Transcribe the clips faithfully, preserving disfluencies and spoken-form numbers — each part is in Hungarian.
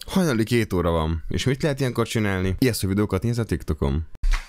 Hajnali két óra van, és mit lehet ilyenkor csinálni? Ijesztő videókat néz a TikTokon.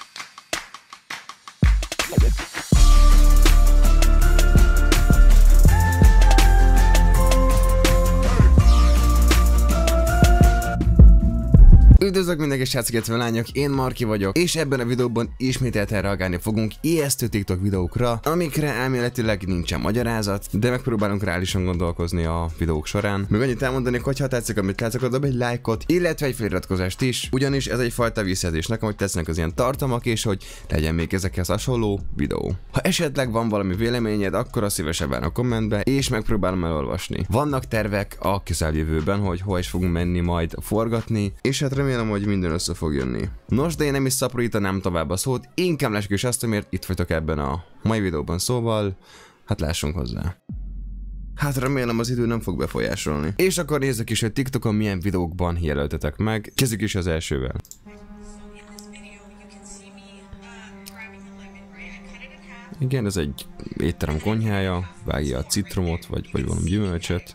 Üdvözlök mindenki, srácok, illetve lányok, én Marki vagyok, és ebben a videóban ismételten reagálni fogunk ijesztő TikTok videókra, amikre elméletileg nincsen magyarázat, de megpróbálunk reálisan gondolkozni a videók során. Még annyit elmondanék, hogy ha tetszik, amit látszik, dobj egy lájkot, illetve egy feliratkozást is, ugyanis ez egyfajta visszajelzés nekem, hogy tetszenek az ilyen tartalmak, és hogy legyen még ezekhez hasonló videó. Ha esetleg van valami véleményed, akkor a szívesen várok a kommentbe, és megpróbálom elolvasni. Vannak tervek a közeljövőben, hogy hol is fogunk menni majd forgatni, és hát remélem, hogy minden össze fog jönni. Nos, de én nem is szaporítanám tovább a szót, inkább lássuk is azt, amiért itt vagytok ebben a mai videóban, szóval, hát lássunk hozzá. Hát remélem az idő nem fog befolyásolni. És akkor nézzük is, hogy TikTokon milyen videókban jelöltetek meg. Kezdjük is az elsővel. Igen, ez egy étterem konyhája, vágja a citromot, vagy, vagy valami gyümölcsöt.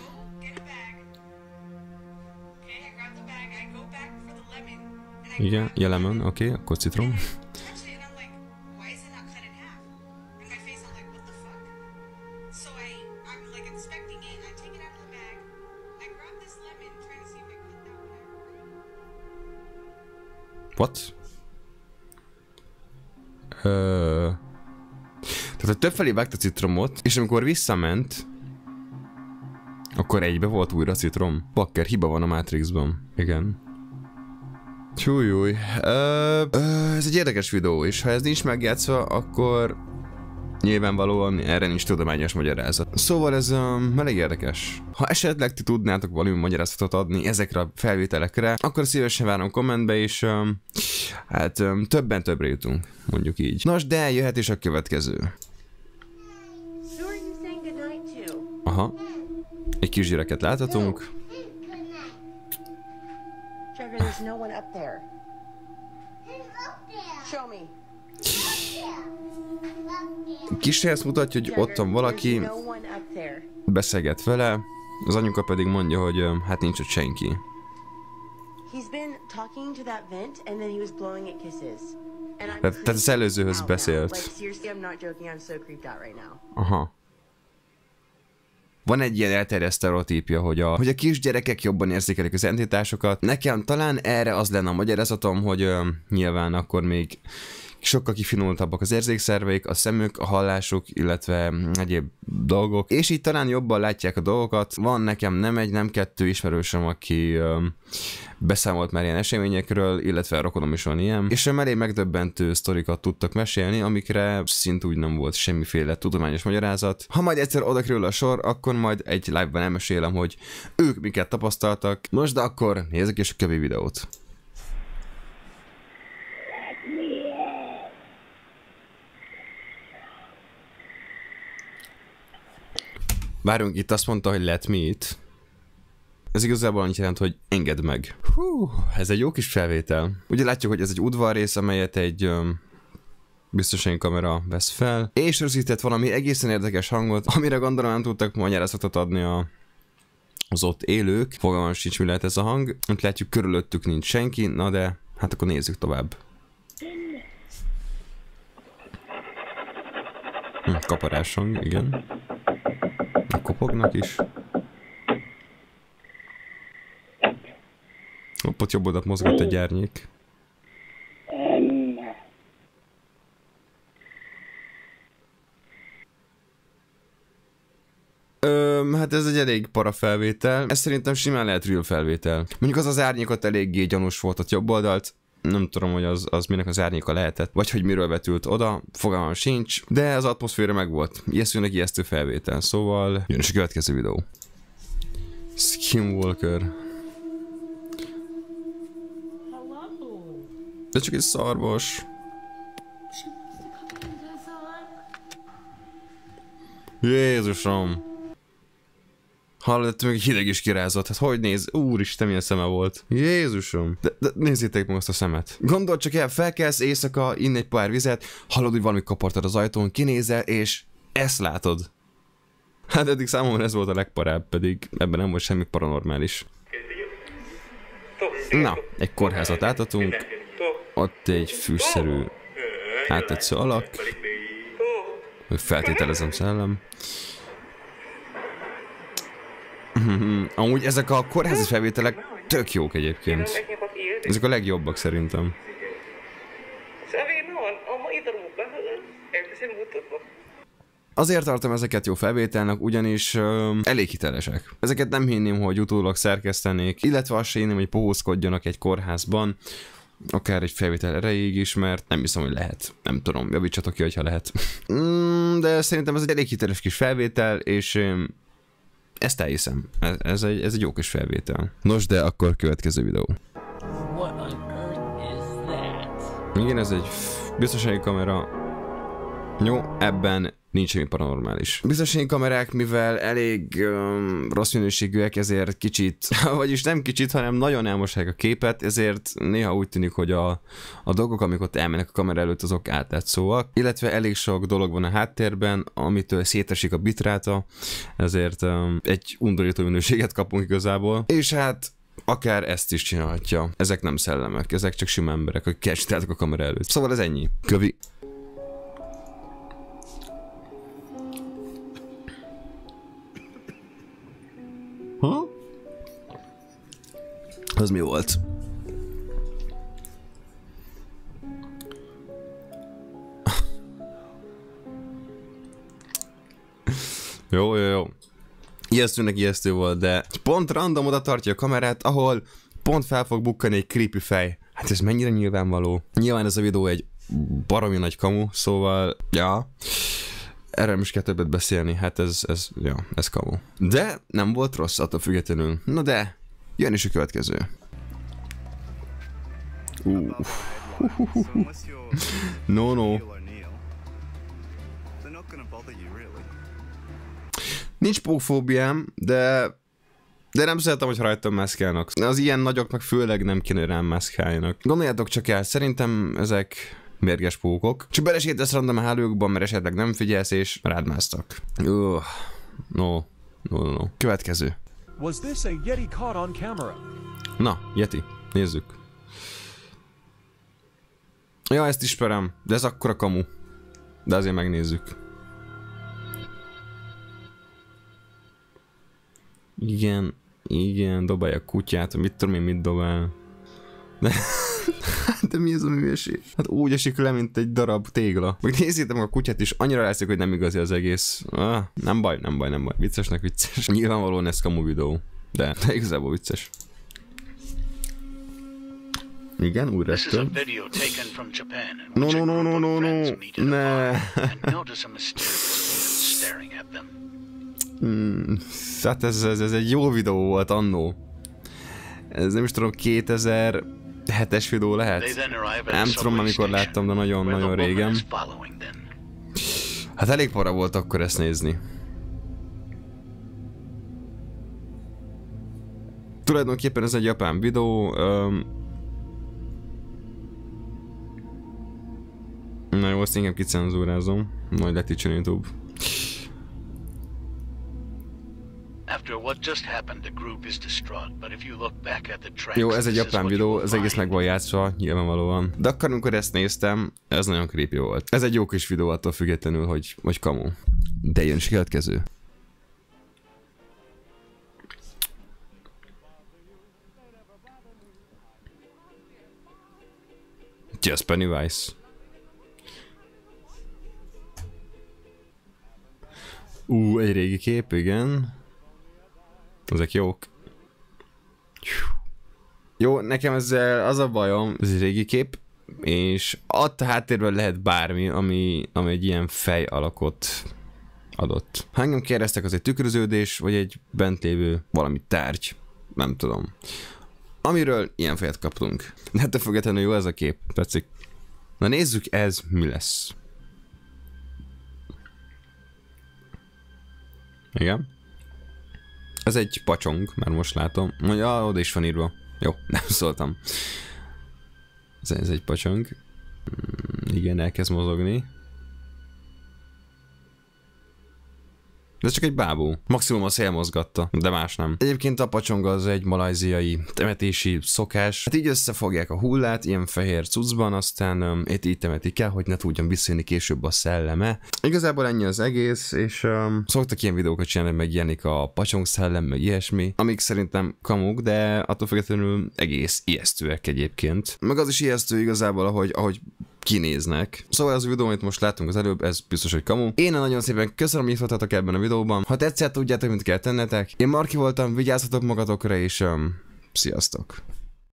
Igen, lemon, oké, okay, akkor citrom. What? Uh, tehát többfelé vágta citromot, és amikor visszament, akkor egybe volt újra citrom. Bakker, hiba van a Matrixban. Igen. Csújjúj. Uh, uh, ez egy érdekes videó, és ha ez nincs megjátszva, akkor nyilvánvalóan erre nincs tudományos magyarázat. Szóval ez um, elég érdekes. Ha esetleg ti tudnátok valami magyarázatot adni ezekre a felvételekre, akkor szívesen várom kommentbe, és um, hát um, többen többre jutunk, mondjuk így. Nos, de jöhet is a következő. Aha. Egy kisgyereket láthatunk. Trevor, there's no one up there. Show me. Kisre ezt mutatja, hogy ott van valaki, beszélget vele, az anyuka pedig mondja, hogy hát nincs ott senki. Tehát, tehát az előzőhöz beszélt. Aha. Van egy ilyen elterjedt sztereotípia, hogy a, hogy a kisgyerekek jobban érzékelik az entitásokat. Nekem talán erre az lenne a magyarázatom, hogy ö, nyilván akkor még sokkal kifinultabbak az érzékszerveik, a szemük, a hallásuk, illetve egyéb dolgok. És így talán jobban látják a dolgokat. Van nekem nem egy, nem kettő ismerősöm, aki ö, beszámolt már ilyen eseményekről, illetve a rokonom is van ilyen. És sem elég megdöbbentő sztorikat tudtak mesélni, amikre szintúgy nem volt semmiféle tudományos magyarázat. Ha majd egyszer oda kerül a sor, akkor majd egy live-ban elmesélem, hogy ők miket tapasztaltak. Most de akkor nézzük is a kövi videót. Várjunk, itt azt mondta, hogy let me it. Ez igazából annyit jelent, hogy engedd meg. Hú, ez egy jó kis felvétel. Ugye látjuk, hogy ez egy udvarrész, amelyet egy um, biztonsági kamera vesz fel, és rögzített valami egészen érdekes hangot, amire gondolom nem tudtak magyarázatot adni a, az ott élők. Fogalmam sincs, mi lehet ez a hang. Itt látjuk, körülöttük nincs senki, na de hát akkor nézzük tovább. Hm, kaparás hang, igen. Kopognak is. Hopp, ott jobb oldalt mozgott egy árnyék. Öm, hát ez egy elég para felvétel. Ez szerintem simán lehet real felvétel. Mondjuk az az árnyékot eléggé gyanús volt ott jobb oldalt. Nem tudom, hogy az, az minek az árnyéka lehetett, vagy hogy miről vetült oda, fogalmam sincs, de az atmoszféra meg volt. Ijesztőnek ijesztő felvétel, szóval jön is a következő videó. Skinwalker. De csak egy szarvas. Jézusom! Hallod, még hideg is kirázott, hát hogy néz? Úristen, milyen szeme volt. Jézusom. De, de nézzétek meg azt a szemet. Gondold csak el, felkelsz éjszaka, inn egy pár vizet, hallod, hogy valami kapartad az ajtón, kinézel, és ezt látod. Hát eddig számomra ez volt a legparább, pedig ebben nem volt semmi paranormális. Na, egy kórházat láthatunk. Ott egy fűszerű áttetsző alak. Feltételezem szellem. Amúgy ezek a kórházi felvételek tök jók egyébként. Ezek a legjobbak szerintem. Azért tartom ezeket jó felvételnek, ugyanis ö, elég hitelesek. Ezeket nem hinném, hogy utólag szerkesztenék, illetve azt sem hinném, hogy pohózkodjanak egy kórházban, akár egy felvétel erejéig is, mert nem hiszem, hogy lehet. Nem tudom, javítsatok ki, hogyha lehet. mm, de szerintem ez egy elég hiteles kis felvétel, és ö, ezt elhiszem. Ez, ez, egy, ez egy jó kis felvétel. Nos, de akkor következő videó. Igen, ez egy biztonsági kamera. Jó, ebben nincs semmi paranormális. Biztonsági kamerák, mivel elég um, rossz minőségűek, ezért kicsit, vagyis nem kicsit, hanem nagyon elmossák a képet, ezért néha úgy tűnik, hogy a, a dolgok, amik ott elmennek a kamera előtt, azok átlátszóak. Illetve elég sok dolog van a háttérben, amitől szétesik a bitráta, ezért um, egy undorító minőséget kapunk igazából. És hát akár ezt is csinálhatja. Ezek nem szellemek, ezek csak sima emberek, akik elcsináltak a kamera előtt. Szóval ez ennyi. Kövi. Ha? Az mi volt? Jó, jó, jó. Ijesztőnek ijesztő volt, de pont random oda tartja a kamerát, ahol pont fel fog bukkani egy creepy fej. Hát ez mennyire nyilvánvaló. Nyilván ez a videó egy baromi nagy kamu, szóval, ja. Erről nem is kell többet beszélni, hát ez, ez, ja, ez kamu. De nem volt rossz attól függetlenül. Na de, jön is a következő. Uh. No, no. Nincs pókfóbiám, de de nem szeretem, hogy rajtam mászkálnak. Az ilyen nagyoknak főleg nem kéne rám mászkáljanak. Gondoljátok csak el, szerintem ezek mérges pókok. Csak belesétesz random a hálójukban, mert esetleg nem figyelsz és rád másztak. Uh, no, no, no, no. Következő. Was this a Yeti caught on camera? Na, Yeti, nézzük. Ja, ezt ismerem, de ez akkora kamu. De azért megnézzük. Igen, igen, dobálja a kutyát, mit tudom én, mit dobál. De, de mi ez a művéség? Hát úgy esik le, mint egy darab tégla. Meg nézzétek meg a kutyát is, annyira látszik, hogy nem igazi az egész. Ah, nem baj, nem baj, nem baj. Viccesnek vicces. Nyilvánvalóan ez kamu videó. De, de igazából vicces. Igen, újra ettől. No, no, no, no, no, no. Ne. Hmm, hát ez, ez, ez egy jó videó volt annó. Ez nem is tudom, kétezer-hetes videó lehet? Nem tudom, amikor láttam, de nagyon-nagyon régen. Hát elég para volt akkor ezt nézni. Tulajdonképpen ez egy japán videó. Um, Na jó, azt inkább kicenzúrázom. Majd leticsen YouTube. Jó, ez egy japán videó, az egész meg van játszva, nyilvánvalóan. De akkor, amikor ezt néztem, ez nagyon creepy volt. Ez egy jó kis videó attól függetlenül, hogy, hogy kamu. De jön is következő. Just Pennywise. Ú, uh, egy régi kép, igen. Ezek jók. Jó, nekem ezzel az a bajom, ez egy régi kép, és ott a háttérben lehet bármi, ami, ami egy ilyen fej alakot adott. Ha engem kérdeztek, az egy tükröződés, vagy egy bent lévő valami tárgy. Nem tudom. Amiről ilyen fejet kaptunk. De hát függetlenül jó ez a kép, tetszik. Na nézzük, ez mi lesz. Igen. Ez egy pacsong, már most látom. Mondja, oda is van írva. Jó, nem szóltam. Ez, ez egy pacsong. Igen, elkezd mozogni. De csak egy bábú. Maximum a szél mozgatta, de más nem. Egyébként a pacsonga az egy malajziai temetési szokás. Hát így összefogják a hullát, ilyen fehér cuccban, aztán um, itt így temetik el, hogy ne tudjon visszajönni később a szelleme. Igazából ennyi az egész, és um, szoktak ilyen videókat csinálni, meg megjelenik a pacsong szellem, meg ilyesmi, amik szerintem kamuk, de attól függetlenül egész ijesztőek egyébként. Meg az is ijesztő igazából, ahogy, ahogy kinéznek. Szóval ez a videó, amit most láttunk az előbb, ez biztos, hogy kamu. Én nagyon szépen köszönöm, hogy itt voltatok ebben a videóban. Ha tetszett, tudjátok, mit kell tennetek. Én Marki voltam, vigyázzatok magatokra, és um, sziasztok!